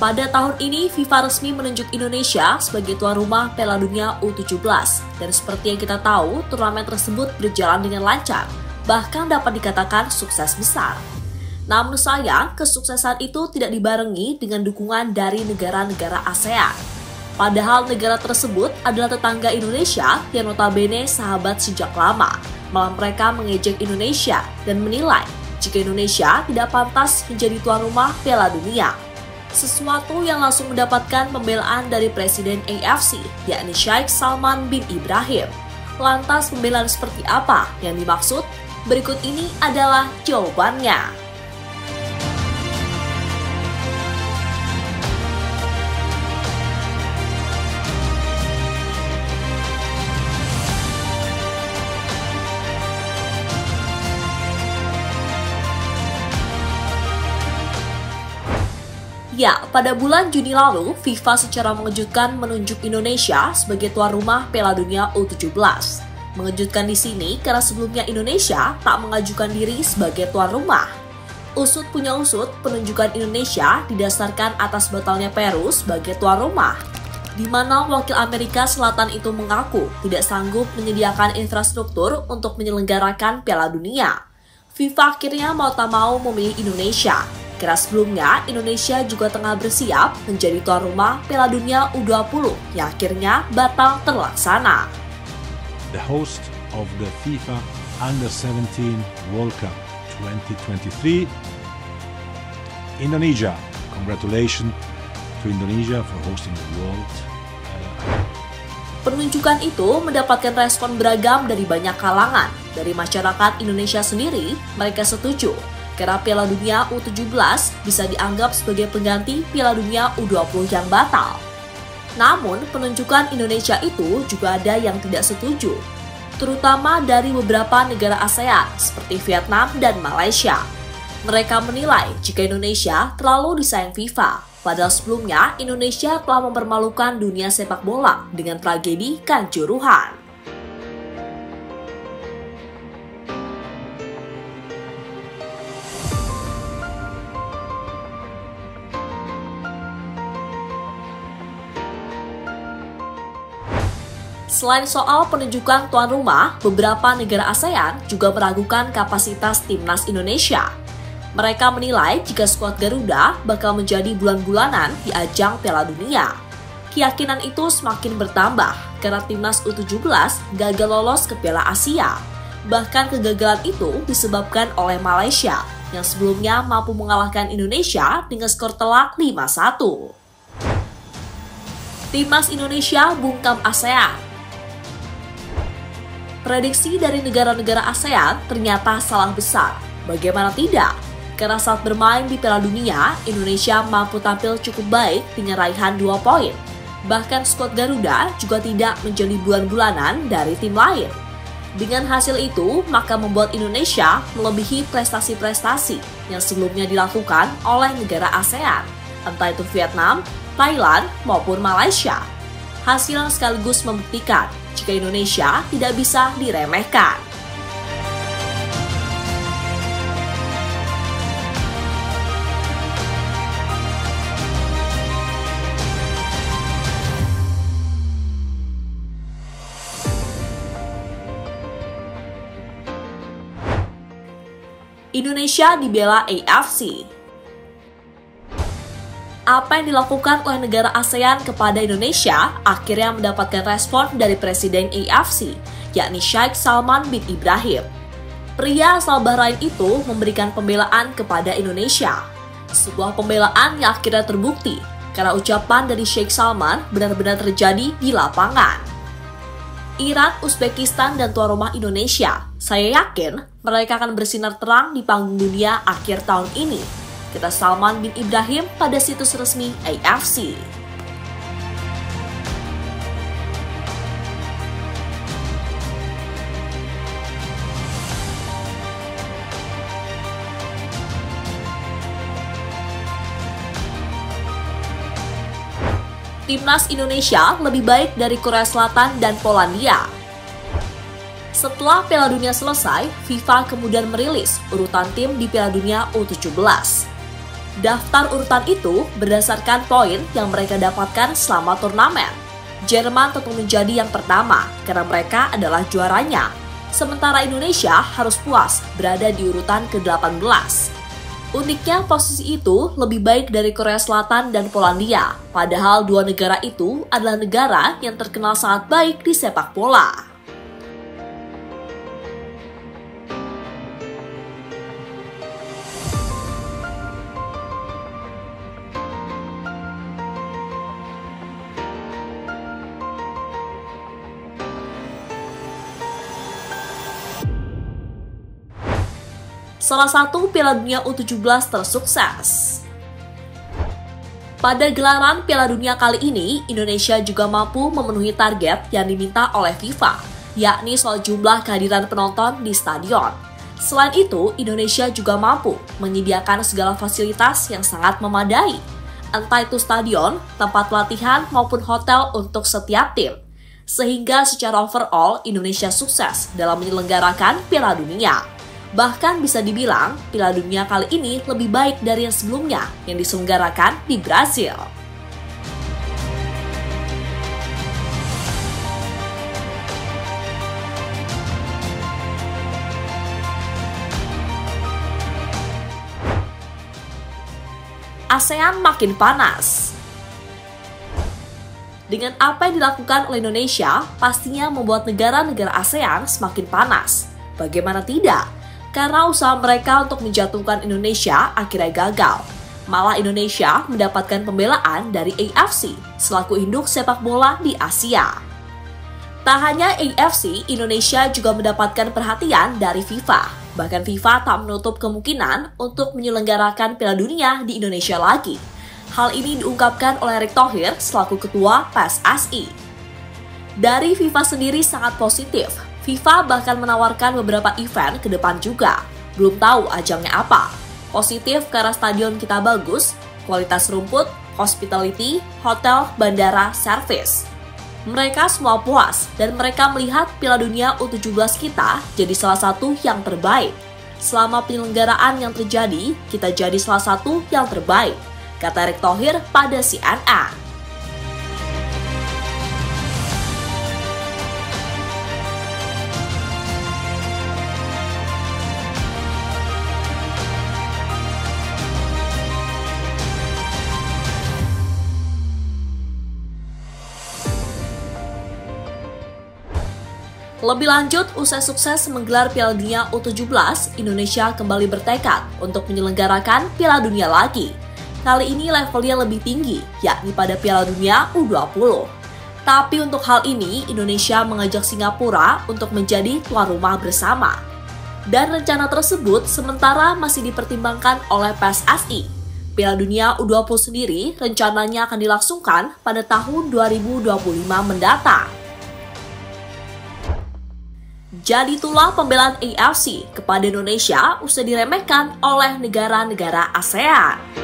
Pada tahun ini, FIFA resmi menunjuk Indonesia sebagai tuan rumah Piala Dunia U17. Dan seperti yang kita tahu, turnamen tersebut berjalan dengan lancar, bahkan dapat dikatakan sukses besar. Namun sayang, kesuksesan itu tidak dibarengi dengan dukungan dari negara-negara ASEAN. Padahal negara tersebut adalah tetangga Indonesia yang notabene sahabat sejak lama. Malah mereka mengejek Indonesia dan menilai jika Indonesia tidak pantas menjadi tuan rumah Piala Dunia. Sesuatu yang langsung mendapatkan pembelaan dari Presiden AFC, yakni Sheikh Salman bin Ibrahim. Lantas pembelaan seperti apa yang dimaksud? Berikut ini adalah jawabannya. Ya, pada bulan Juni lalu, FIFA secara mengejutkan menunjuk Indonesia sebagai tuan rumah Piala Dunia U17. Mengejutkan di sini karena sebelumnya Indonesia tak mengajukan diri sebagai tuan rumah. Usut punya usut, penunjukan Indonesia didasarkan atas batalnya Peru sebagai tuan rumah, di mana wakil Amerika Selatan itu mengaku tidak sanggup menyediakan infrastruktur untuk menyelenggarakan Piala Dunia. FIFA akhirnya mau tak mau memilih Indonesia. Karena sebelumnya, Indonesia juga tengah bersiap menjadi tuan rumah Piala Dunia U20 yang akhirnya batal terlaksana. The host of the FIFA Under-17 World Cup 2023, Indonesia. Congratulations to Indonesia for hosting the World. Penunjukan itu mendapatkan respon beragam dari banyak kalangan. Dari masyarakat Indonesia sendiri, mereka setuju karena Piala Dunia U17 bisa dianggap sebagai pengganti Piala Dunia U20 yang batal. Namun, penunjukan Indonesia itu juga ada yang tidak setuju, terutama dari beberapa negara ASEAN seperti Vietnam dan Malaysia. Mereka menilai jika Indonesia terlalu disayang FIFA, padahal sebelumnya Indonesia telah mempermalukan dunia sepak bola dengan tragedi Kanjuruhan. Selain soal penunjukan tuan rumah, beberapa negara ASEAN juga meragukan kapasitas timnas Indonesia. Mereka menilai jika skuad Garuda bakal menjadi bulan-bulanan di ajang Piala Dunia. Keyakinan itu semakin bertambah karena timnas U17 gagal lolos ke Piala Asia. Bahkan kegagalan itu disebabkan oleh Malaysia yang sebelumnya mampu mengalahkan Indonesia dengan skor telak 5-1. Timnas Indonesia bungkam ASEAN. Prediksi dari negara-negara ASEAN ternyata salah besar. Bagaimana tidak? Karena saat bermain di Piala Dunia, Indonesia mampu tampil cukup baik dengan raihan 2 poin. Bahkan skuad Garuda juga tidak menjadi bulan-bulanan dari tim lain. Dengan hasil itu, maka membuat Indonesia melebihi prestasi-prestasi yang sebelumnya dilakukan oleh negara ASEAN, entah itu Vietnam, Thailand, maupun Malaysia. Hasil yang sekaligus membuktikan jika Indonesia tidak bisa diremehkan. Indonesia dibela AFC. Apa yang dilakukan oleh negara ASEAN kepada Indonesia akhirnya mendapatkan respon dari Presiden AFC, yakni Sheikh Salman bin Ibrahim. Pria asal Bahrain itu memberikan pembelaan kepada Indonesia. Sebuah pembelaan yang akhirnya terbukti karena ucapan dari Sheikh Salman benar-benar terjadi di lapangan. Iran, Uzbekistan, dan tuan rumah Indonesia, saya yakin mereka akan bersinar terang di panggung dunia akhir tahun ini, kata Salman bin Ibrahim pada situs resmi AFC. Timnas Indonesia lebih baik dari Korea Selatan dan Polandia. Setelah Piala Dunia selesai, FIFA kemudian merilis urutan tim di Piala Dunia U17. Daftar urutan itu berdasarkan poin yang mereka dapatkan selama turnamen. Jerman tentu menjadi yang pertama karena mereka adalah juaranya. Sementara Indonesia harus puas berada di urutan ke-18. Uniknya posisi itu lebih baik dari Korea Selatan dan Polandia, padahal dua negara itu adalah negara yang terkenal sangat baik di sepak bola. Salah satu Piala Dunia U17 tersukses. Pada gelaran Piala Dunia kali ini, Indonesia juga mampu memenuhi target yang diminta oleh FIFA, yakni soal jumlah kehadiran penonton di stadion. Selain itu, Indonesia juga mampu menyediakan segala fasilitas yang sangat memadai, entah itu stadion, tempat latihan, maupun hotel untuk setiap tim. Sehingga secara overall, Indonesia sukses dalam menyelenggarakan Piala Dunia. Bahkan bisa dibilang, Piala Dunia kali ini lebih baik dari yang sebelumnya yang diselenggarakan di Brazil. ASEAN makin panas. Dengan apa yang dilakukan oleh Indonesia, pastinya membuat negara-negara ASEAN semakin panas. Bagaimana tidak? Karena usaha mereka untuk menjatuhkan Indonesia akhirnya gagal. Malah Indonesia mendapatkan pembelaan dari AFC selaku induk sepak bola di Asia. Tak hanya AFC, Indonesia juga mendapatkan perhatian dari FIFA. Bahkan FIFA tak menutup kemungkinan untuk menyelenggarakan Piala Dunia di Indonesia lagi. Hal ini diungkapkan oleh Erick Thohir selaku ketua PSSI. Dari FIFA sendiri sangat positif. FIFA bahkan menawarkan beberapa event ke depan juga. Belum tahu ajangnya apa. Positif karena stadion kita bagus, kualitas rumput, hospitality, hotel, bandara, service. Mereka semua puas dan mereka melihat Piala Dunia U17 kita jadi salah satu yang terbaik. Selama penyelenggaraan yang terjadi, kita jadi salah satu yang terbaik, kata Erick Thohir pada CNN. Lebih lanjut, usai sukses menggelar Piala Dunia U17, Indonesia kembali bertekad untuk menyelenggarakan Piala Dunia lagi. Kali ini levelnya lebih tinggi, yakni pada Piala Dunia U20. Tapi untuk hal ini, Indonesia mengajak Singapura untuk menjadi tuan rumah bersama. Dan rencana tersebut sementara masih dipertimbangkan oleh PSSI. Piala Dunia U20 sendiri rencananya akan dilangsungkan pada tahun 2025 mendatang. Jadi itulah pembelaan AFC kepada Indonesia usai diremehkan oleh negara-negara ASEAN.